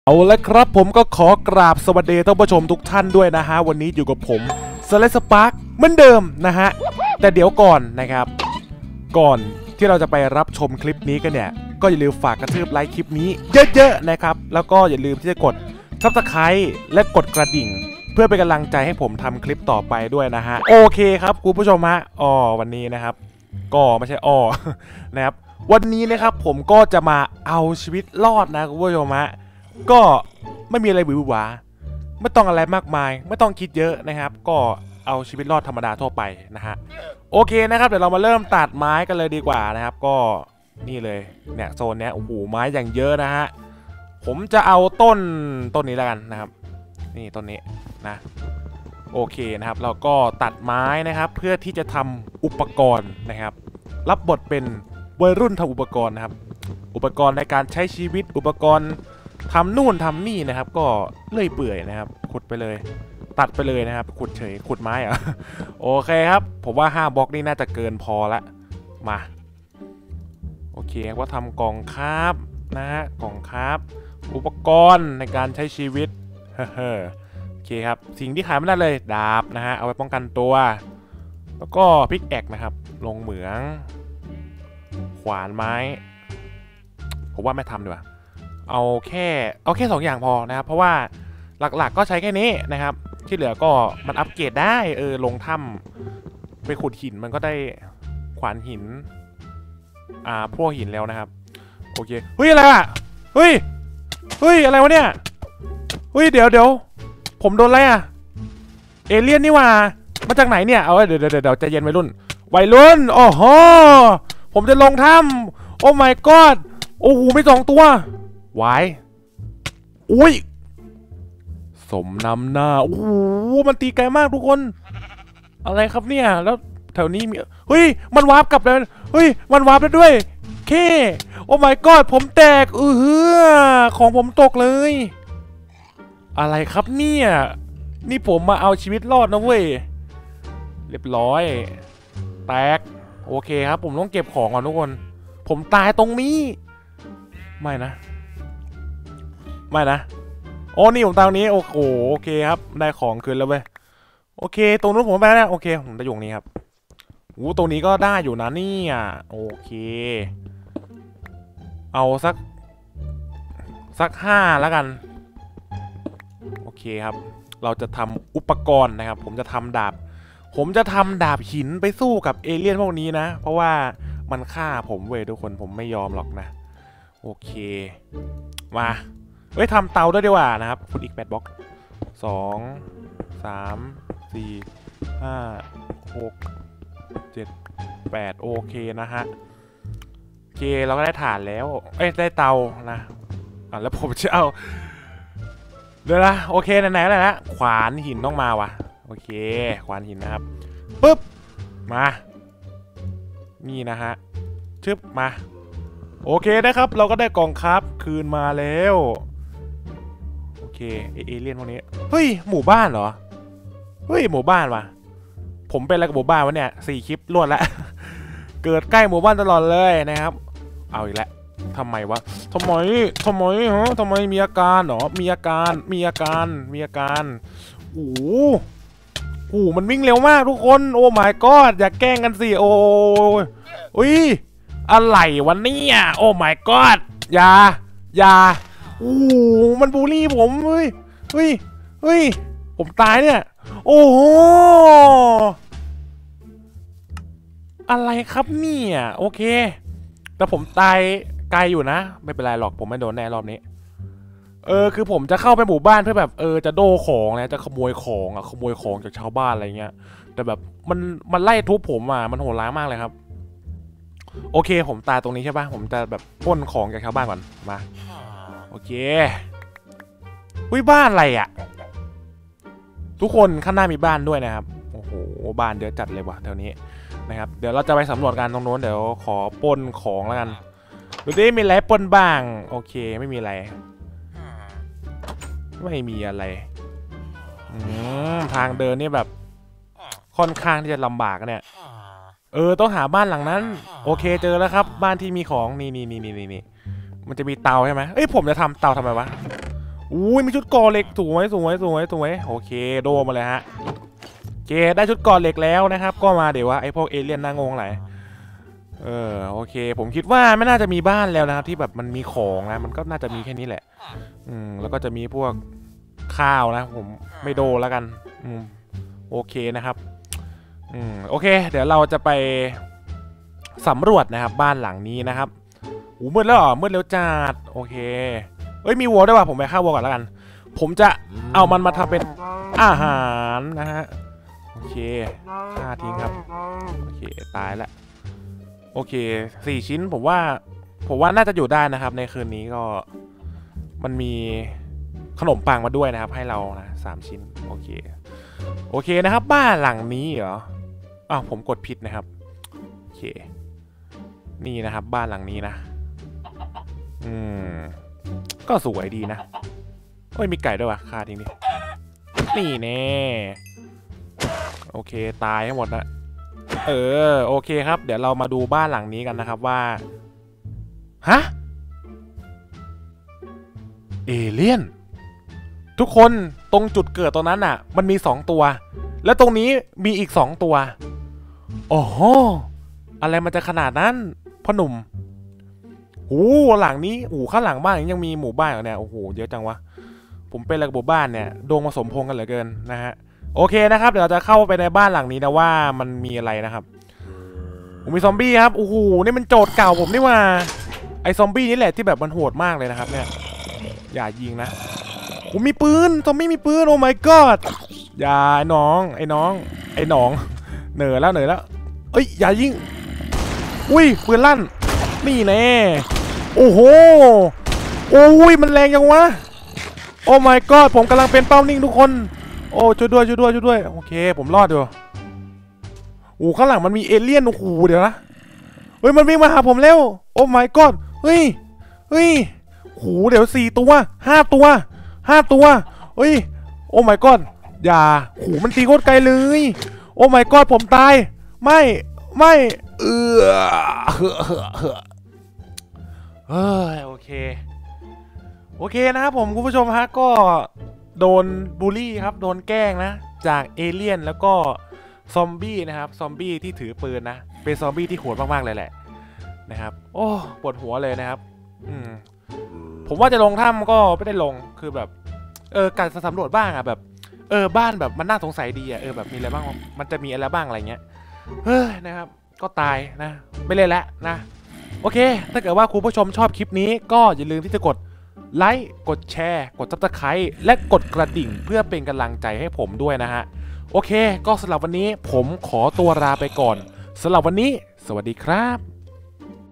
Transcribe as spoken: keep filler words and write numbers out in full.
เอาละครับผมก็ขอกราบสวัสดีท่านผู้ชมทุกท่านด้วยนะฮะวันนี้อยู่กับผมสเลสปาร์คเหมือนเดิมนะฮะแต่เดี๋ยวก่อนนะครับก่อนที่เราจะไปรับชมคลิปนี้กันเนี่ยก็อย่าลืมฝากกระทืบไลค์คลิปนี้เยอะๆนะครับแล้วก็อย่าลืมที่จะกดซับสไครต์และกดกระดิ่งเพื่อเป็นกำลังใจให้ผมทำคลิปต่อไปด้วยนะฮะโอเคครับคุณผู้ชมฮะอ๋อวันนี้นะครับก็ไม่ใช่อ้อนะครับวันนี้นะครับผมก็จะมาเอาชีวิตรอดนะคุณผู้ชมฮะก็ไม่มีอะไรหวือหวาไม่ต้องอะไรมากมายไม่ต้องคิดเยอะนะครับก็เอาชีวิตรอดธรรมดาทั่วไปนะฮะโอเคนะครับเดี๋ยวเรามาเริ่มตัดไม้กันเลยดีกว่านะครับก็นี่เลยเนี่ยโซนเนี้ยโอ้โหไม้อย่างเยอะนะฮะผมจะเอาต้นต้นนี้แล้วกันนะครับนี่ต้นนี้นะโอเคนะครับเราก็ตัดไม้นะครับเพื่อที่จะทำอุปกรณ์นะครับรับบทเป็นวัยรุ่นทำอุปกรณ์นะครับอุปกรณ์ในการใช้ชีวิตอุปกรณ์ทำนู่นทำนี่นะครับก็เลื่อยเปื่อยนะครับขุดไปเลยตัดไปเลยนะครับขุดเฉยขุดไม้อะโอเคครับผมว่าห้าบล็อกนี่น่าจะเกินพอละมาโอเคว่าทำกล่องคราฟนะฮะกล่องคราฟอุปกรณ์ในการใช้ชีวิตเฮ้อโอเคครับสิ่งที่ขายไม่ได้เลยดาบนะฮะเอาไว้ป้องกันตัวแล้วก็พิกแอกนะครับลงเหมืองขวานไม้ผมว่าไม่ทำดีกว่าเอาแค่เอาแค่สองอย่างพอนะครับเพราะว่าหลักๆก็ใช้แค่นี้นะครับที่เหลือก็มันอัปเกรดได้เออลงถ้ำไปขุดหินมันก็ได้ขวานหินอ่าพวกหินแล้วนะครับโอเคเฮ้ยอะไรอ่ะเฮ้ยเฮ้ยอะไรวะเนี่ยเฮ้ยเดี๋ยวเดี๋ยวผมโดนอะไรอ่ะเอเลี่ยนนี่ว่ามาจากไหนเนี่ยเอาเดี๋ยวเดี๋ยวเดี๋ยวใจเย็นวัยรุ่นวัยรุ่นโอ้โหผมจะลงถ้ำโอ้ my god โอ้โหไม่สองตัววายอุ้ยสมน้ำหน้าโอ้โหมันตีไกลมากทุกคนอะไรครับเนี่ยแล้วแถวนี้มีเฮ้ยมันวาร์ปกลับเลยเฮ้ยมันวาร์ปได้ด้วยเคโอ้ my god ผมแตกเออของผมตกเลยอะไรครับเนี่ยนี่ผมมาเอาชีวิตรอดนะเว้ยเรียบร้อยแตกโอเคครับผมต้องเก็บของก่อนทุกคนผมตายตรงนี้ไม่นะไม่นะโอ้นี่ผมตามนี้โอ้โหโอเคครับได้ของคืนแล้วเว้ยโอเคตรงนู้นผมไปแล้วโอเคผมจะอยู่ตรงนี้ครับโอ้ตรงนี้ก็ได้อยู่นะนี่อ่ะโอเคเอาสักสักห้าแล้วกันโอเคครับเราจะทำอุปกรณ์นะครับผมจะทำดาบผมจะทำดาบหินไปสู้กับเอเลี่ยนพวกนี้นะเพราะว่ามันฆ่าผมเว้ยทุกคนผมไม่ยอมหรอกนะโอเคมาเฮ้ยทำเตาด้วยดีกว่านะครับคุณอีกแปดบล็อกสองสามสี่ห้าหกเจ็ดแปดโอเคนะฮะโอเคเราก็ได้ถ่านแล้วเอ้ยได้เตานะอ่ะแล้วผมจะเอาเดี๋ยวนะโอเคไหนๆเลยนะขวานหินต้องมาวะโอเคขวานหินนะครับปึ๊บมานี่นะฮะชึบมาโอเคนะครับเราก็ได้กล่องครับคืนมาแล้วโอเคเอเลี่ยนพวกนี้เฮ้ยหมู่บ้านเหรอเฮ้ยหมู่บ้านวะผมเป็นอะไรกับหมู่บ้านวะเนี่ยสี่คลิปรวดแล้วเกิดใกล้หมู่บ้านตลอดเลยนะครับเอาอีกแล้วทำไมวะทำไมทำไมฮะทำไมมีอาการเหรอมีอาการมีอาการมีอาการโอ้โหโอ้มันวิ่งเร็วมากทุกคนโอ้ my god อย่าแกล้งกันสิโอ้ยอุ้ยอะไรวันนี้อ่ะโอ้ my god อย่าอย่าโอ้มันบูลลี่ผมเฮ้ยเฮ้ยเฮ้ยผมตายเนี่ยโอ้โหอะไรครับเนี่ยโอเคแต่ผมตายไกลอยู่นะไม่เป็นไรหรอกผมไม่โดนแน่รอบนี้เออคือผมจะเข้าไปหมู่บ้านเพื่อแบบเออจะโดของนะจะขโมยของอ่ะขโมยของจากชาวบ้านอะไรเงี้ยแต่แบบมันมันไล่ทุบผมอ่ะมันโหดร้ายมากเลยครับโอเคผมตายตรงนี้ใช่ปะผมจะแบบปล้นของจากชาวบ้านก่อนมาโอเคอุ้ยบ้านอะไรอ่ะทุกคนข้างหน้ามีบ้านด้วยนะครับโอ้โหบ้านเยอะจัดเลยว่ะแถวนี้นะครับเดี๋ยวเราจะไปสำรวจกันตรงโน้นเดี๋ยวขอปล้นของแล้วกันดูดิมีอะไรปล้นบ้างโอเคไม่มีอะไรไม่มีอะไรอืมทางเดินนี่แบบค่อนข้างที่จะลำบากเนี่ยเออต้องหาบ้านหลังนั้นโอเคเจอแล้วครับบ้านที่มีของนี่นี่นี่นี่นี่มันจะมีเตาใช่ไหมเอ้ยผมจะทำเตาทำไมวะอุ้ยมีชุดก่อเหล็กสวยสวยสวยสวยโอเคโดมาเลยฮะโอเคได้ชุดก่อเหล็กแล้วนะครับก็มาเดี๋ยวว่าไอ้พวกเอเลี่ยนน่างงไหลเออโอเคผมคิดว่าไม่น่าจะมีบ้านแล้วนะครับที่แบบมันมีของนะมันก็น่าจะมีแค่นี้แหละอืมแล้วก็จะมีพวกข้าวนะผมไม่โดแล้วกันอืมโอเคนะครับอืมโอเคเดี๋ยวเราจะไปสำรวจนะครับบ้านหลังนี้นะครับอู้มืดแล้วเหรอมืดแล้วจัดโอเคเอ้ยมีวัวด้วยว่ะผมไปฆ่าวัวก่อนแล้วกันผมจะเอามันมาทำเป็นอาหารนะฮะโอเคฆ่าทิ้งครับโอเคตายแล้วโอเคสี่ชิ้นผมว่าผมว่าน่าจะอยู่ได้นะครับในคืนนี้ก็มันมีขนมปังมาด้วยนะครับให้เรานะสามชิ้นโอเคโอเคนะครับบ้านหลังนี้เหรออ้าวผมกดผิดนะครับโอเคนี่นะครับบ้านหลังนี้นะอืมก็สวยดีนะโอ้ยมีไก่ด้วยวะฆ่าทิ้งดินี่แน่โอเคตายให้หมดนะเออโอเคครับเดี๋ยวเรามาดูบ้านหลังนี้กันนะครับว่าฮะเอเลี่ยนทุกคนตรงจุดเกิดตรงนั้นน่ะมันมีสองตัวแล้วตรงนี้มีอีกสองตัวโอ้โหอะไรมันจะขนาดนั้นพ่อหนุ่มโอ้หลังนี้โอ้ข้างหลังบ้านยังมีหมู่บ้านเนี่ยโอ้โหเยอะจังวะผมเป็นอะไรกับหมู่บ้านเนี่ยดงผสมพงกันเหลือเกินนะฮะโอเคนะครับเดี๋ยวเราจะเข้าไปในบ้านหลังนี้นะว่ามันมีอะไรนะครับผมมีซอมบี้ครับโอ้โหนี่มันโจทย์เก่าผมนี่ว่าไอ้ซอมบี้นี่แหละที่แบบมันโหดมากเลยนะครับเนี่ยอย่ายิงนะผมมีปืนซอมบี้มีปืนโอ้ my god อย่าไอ้น้องไอ้น้องไอ้หนองเหนื่อยแล้วเหนื่อยแล้วเอ้ยอย่ายิงอุ้ยปืนลั่นนี่แน่โอ้โหโอ้ยมันแรงยังวะโอ้ my god ผมกำลังเป็นเป้านิ่งทุกคนโอ้ช่วยด้วยช่วยด้วยช่วยด้วยโอเคผมรอดอยู่โอ้ข้างหลังมันมีเอเลี่ยนโอ้โหเดี๋ยวนะเฮ้ยมันวิ่งมาหาผมแล้วโอ้ my god เฮ้ยเฮ้ยโหเดี๋ยวสี่ตัวห้าตัวห้าตัวเฮ้ยโอ้ my god อย่าโหมันตีโคตรไกลเลยโอ้ my god ผมตายไม่ไม่เออเฮ้ยโอเคโอเคนะครับผมคุณผู้ชมฮะก็โดนบูลลี่ครับโดนแกล้งนะจากเอเลี่ยนแล้วก็ซอมบี้นะครับซอมบี้ที่ถือปืนนะเป็นซอมบี้ที่โหดมากๆเลยแหละนะครับโอ้ปวดหัวเลยนะครับอืมผมว่าจะลงถ้ำก็ไม่ได้ลงคือแบบเออการสำรวจบ้างอะแบบเออบ้านแบบมันน่าสงสัยดีอะเออแบบมีอะไรบ้างมันจะมีอะไรบ้างอะไรเงี้ยเฮ้ยนะครับก็ตายนะไม่เล่นแล้วนะโอเคถ้าเกิดว่าคุณผู้ชมชอบคลิปนี้ก็อย่าลืมที่จะกดไลค์กดแชร์กดซับสไครต์และกดกระดิ่งเพื่อเป็นกำลังใจให้ผมด้วยนะฮะโอเคก็สำหรับวันนี้ผมขอตัวลาไปก่อนสำหรับวันนี้สวัสดีครับ